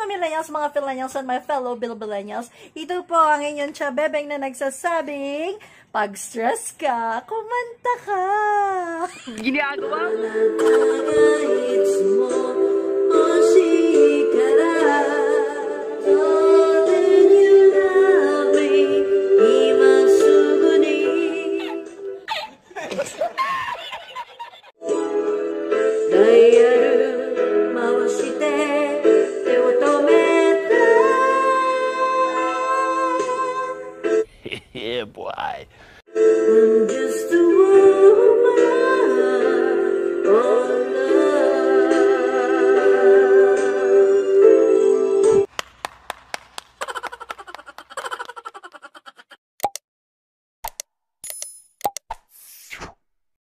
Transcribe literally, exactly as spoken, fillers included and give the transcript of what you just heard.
millennials, mga phillennials, and my fellow bilbillennials. Ito po ang inyong chabebeng na nagsasabing, pag stress ka, kumanta ka. Ginagawa mo. Yeah, boy.